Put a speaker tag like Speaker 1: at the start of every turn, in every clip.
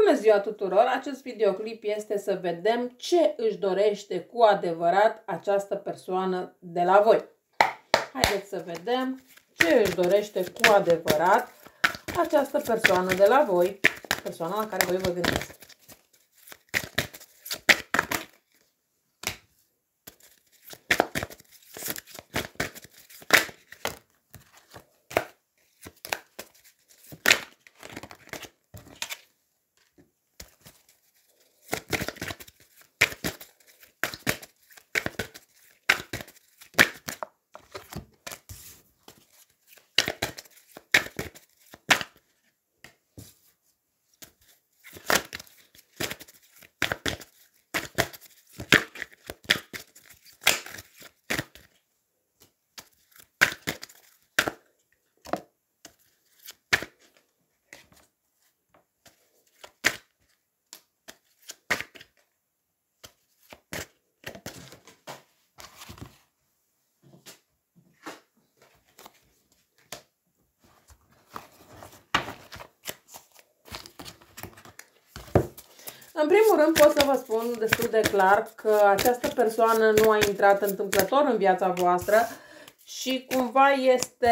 Speaker 1: Bună ziua tuturor! Acest videoclip este să vedem ce își dorește cu adevărat această persoană de la voi. Haideți să vedem ce își dorește cu adevărat această persoană de la voi, persoana la care voi vă gândiți. În primul rând pot să vă spun destul de clar că această persoană nu a intrat întâmplător în viața voastră și cumva este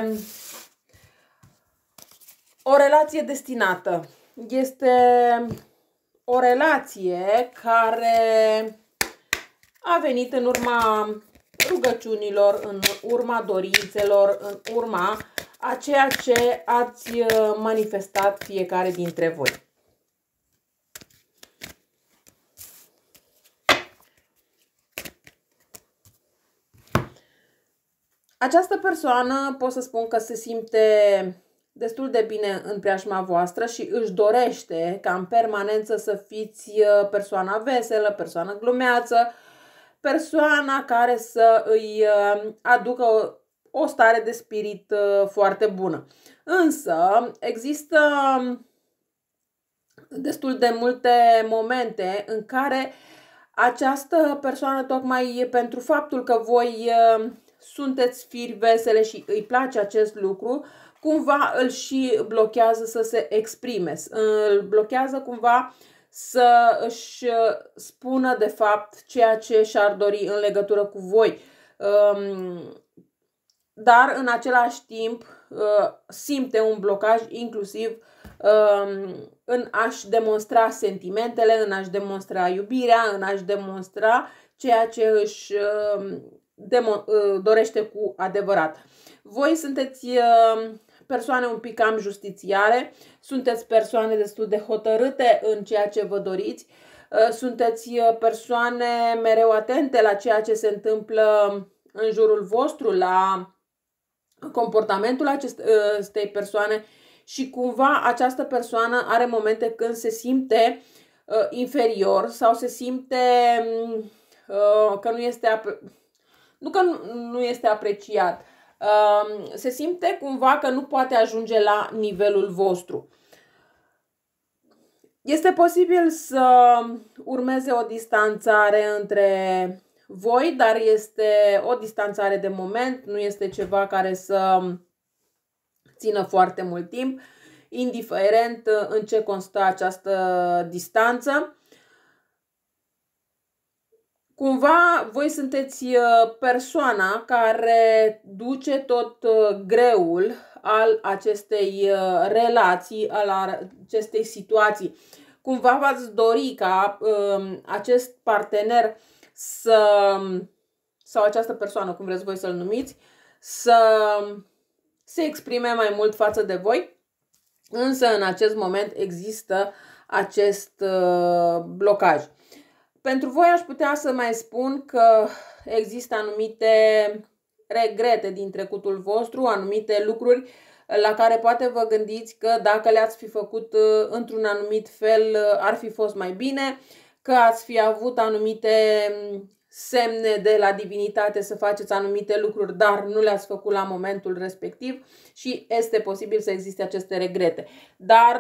Speaker 1: o relație destinată. Este o relație care a venit în urma rugăciunilor, în urma dorințelor, în urma a ceea ce ați manifestat fiecare dintre voi. Această persoană pot să spun că se simte destul de bine în preajma voastră și își dorește ca în permanență să fiți persoana veselă, persoana glumeață, persoana care să îi aducă o stare de spirit foarte bună. Însă există destul de multe momente în care această persoană, tocmai pentru faptul că voi sunteți firi vesele și îi place acest lucru, cumva îl și blochează să se exprime, îl blochează cumva să își spună de fapt ceea ce și-ar dori în legătură cu voi. Dar în același timp simte un blocaj inclusiv în a-și demonstra sentimentele, în a-și demonstra iubirea, în a-și demonstra ceea ce își dorește cu adevărat. Voi sunteți persoane un pic cam justițiare, sunteți persoane destul de hotărâte în ceea ce vă doriți, sunteți persoane mereu atente la ceea ce se întâmplă în jurul vostru, la comportamentul acestei persoane și cumva această persoană are momente când se simte inferior sau se simte că nu este apreciat. Se simte cumva că nu poate ajunge la nivelul vostru. Este posibil să urmeze o distanțare între voi, dar este o distanțare de moment, nu este ceva care să țină foarte mult timp, indiferent în ce constă această distanță. Cumva voi sunteți persoana care duce tot greul al acestei relații, al acestei situații. Cumva v-ați dori ca acest partener sau această persoană, cum vreți voi să-l numiți, să se exprime mai mult față de voi, însă în acest moment există acest blocaj. Pentru voi aș putea să mai spun că există anumite regrete din trecutul vostru, anumite lucruri la care poate vă gândiți că dacă le-ați fi făcut într-un anumit fel ar fi fost mai bine, că ați fi avut anumite semne de la divinitate să faceți anumite lucruri, dar nu le-ați făcut la momentul respectiv și este posibil să existe aceste regrete. Dar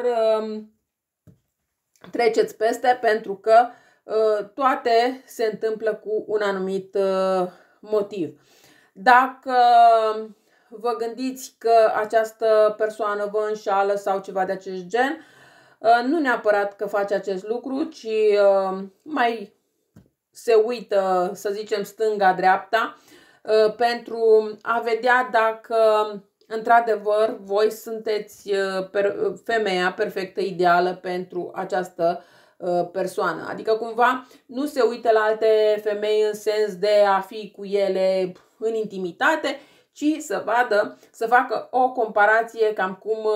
Speaker 1: treceți peste pentru că toate se întâmplă cu un anumit motiv. Dacă vă gândiți că această persoană vă înșală sau ceva de acest gen, Nu neapărat că face acest lucru, ci mai se uită, să zicem, stânga-dreapta pentru a vedea dacă într-adevăr voi sunteți femeia perfectă, ideală pentru această persoană. Adică cumva nu se uită la alte femei în sens de a fi cu ele în intimitate, ci să vadă, să facă o comparație cam cum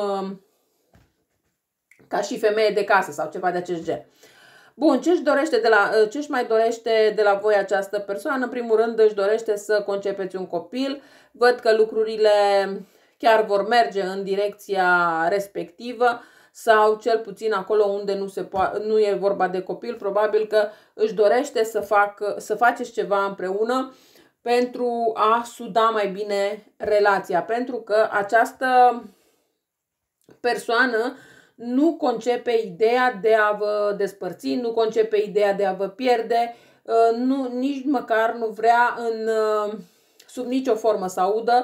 Speaker 1: ca și femeie de casă sau ceva de acest gen. Bun, ce își mai dorește de la voi această persoană? În primul rând își dorește să concepeți un copil. Văd că lucrurile chiar vor merge în direcția respectivă sau cel puțin acolo unde nu e vorba de copil, probabil că își dorește să faceți ceva împreună pentru a suda mai bine relația, pentru că această persoană nu concepe ideea de a vă despărți, nu concepe ideea de a vă pierde, nici măcar nu vrea sub nicio formă să audă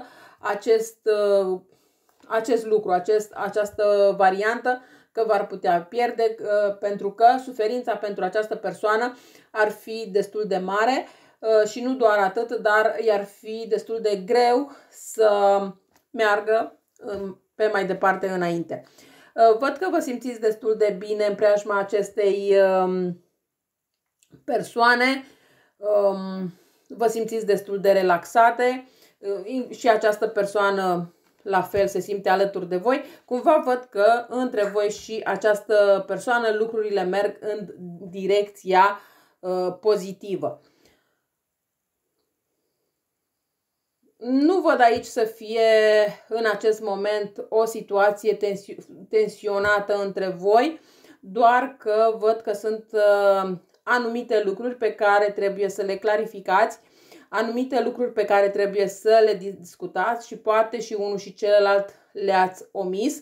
Speaker 1: acest lucru, această variantă că v-ar putea pierde, pentru că suferința pentru această persoană ar fi destul de mare și nu doar atât, dar i-ar fi destul de greu să meargă pe mai departe înainte. Văd că vă simțiți destul de bine în preajma acestei persoane, vă simțiți destul de relaxate și această persoană la fel se simte alături de voi. Cumva văd că între voi și această persoană lucrurile merg în direcția pozitivă. Nu văd aici să fie în acest moment o situație tensionată între voi, doar că văd că sunt anumite lucruri pe care trebuie să le clarificați, anumite lucruri pe care trebuie să le discutați și poate și unul și celălalt le-ați omis.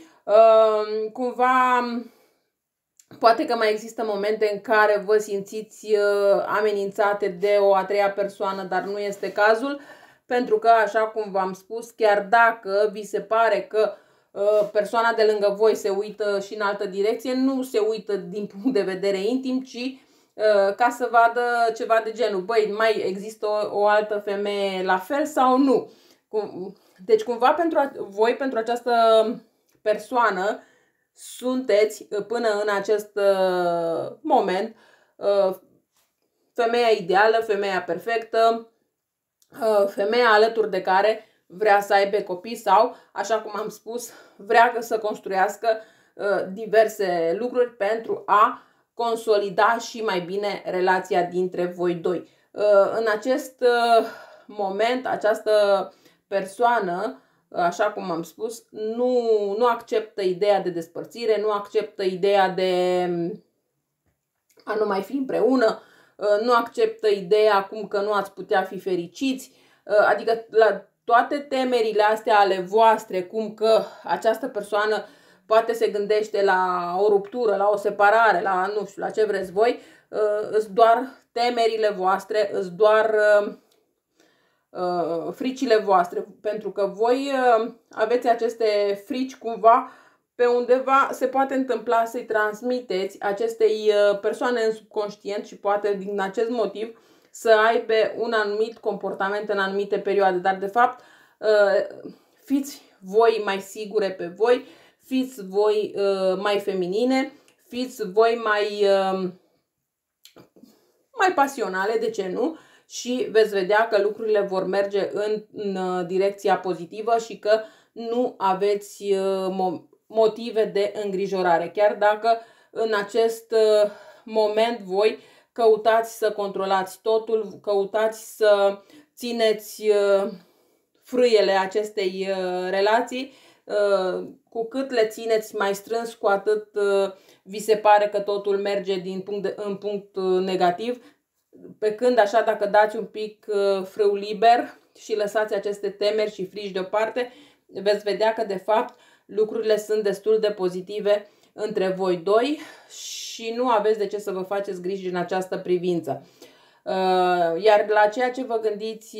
Speaker 1: Cumva, poate că mai există momente în care vă simțiți amenințate de o a treia persoană, dar nu este cazul. Pentru că, așa cum v-am spus, chiar dacă vi se pare că persoana de lângă voi se uită și în altă direcție, nu se uită din punct de vedere intim, ci ca să vadă ceva de genul, băi, mai există o altă femeie la fel sau nu? Deci cumva pentru această persoană sunteți până în acest moment femeia ideală, femeia perfectă, femeia alături de care vrea să aibă copii sau, așa cum am spus, vrea să construiască diverse lucruri pentru a consolida și mai bine relația dintre voi doi. În acest moment, această persoană, așa cum am spus, nu acceptă ideea de despărțire, nu acceptă ideea de a nu mai fi împreună, nu acceptă ideea acum că nu ați putea fi fericiți, adică la toate temerile astea ale voastre, cum că această persoană poate se gândește la o ruptură, la o separare, la nu știu, la ce vreți voi, îți doar temerile voastre, îți doar fricile voastre, pentru că voi aveți aceste frici cumva pe undeva se poate întâmpla să-i transmiteți acestei persoane în subconștient și poate din acest motiv să aibă un anumit comportament în anumite perioade, dar de fapt fiți voi mai sigure pe voi, fiți voi mai feminine, fiți voi mai pasionale, de ce nu? Și veți vedea că lucrurile vor merge în direcția pozitivă și că nu aveți motive de îngrijorare. Chiar dacă în acest moment voi căutați să controlați totul, căutați să țineți frâiele acestei relații, cu cât le țineți mai strâns, cu atât vi se pare că totul merge în punct negativ. Pe când așa, dacă dați un pic frâu liber și lăsați aceste temeri și frici deoparte, veți vedea că de fapt lucrurile sunt destul de pozitive între voi doi și nu aveți de ce să vă faceți griji în această privință. Iar la ceea ce vă gândiți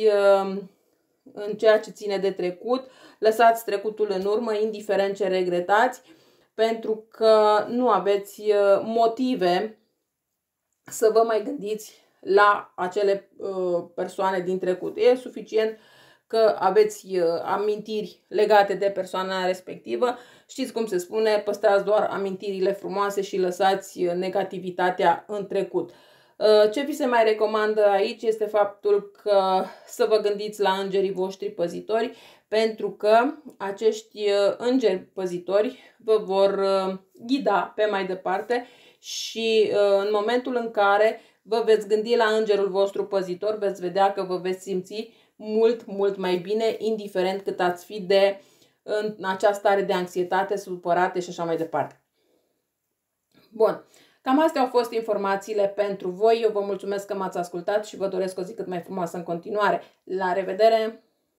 Speaker 1: în ceea ce ține de trecut, lăsați trecutul în urmă, indiferent ce regretați. pentru că nu aveți motive să vă mai gândiți la acele persoane din trecut. E suficient că aveți amintiri legate de persoana respectivă. Știți cum se spune, păstrați doar amintirile frumoase și lăsați negativitatea în trecut. Ce vi se mai recomandă aici este faptul că să vă gândiți la îngerii voștri păzitori, pentru că acești îngeri păzitori vă vor ghida pe mai departe și în momentul în care vă veți gândi la îngerul vostru păzitor, veți vedea că vă veți simți mult mai bine, indiferent cât ați fi în această stare de anxietate, supărate și așa mai departe. Bun, cam astea au fost informațiile pentru voi. Eu vă mulțumesc că m-ați ascultat și vă doresc o zi cât mai frumoasă în continuare. La revedere!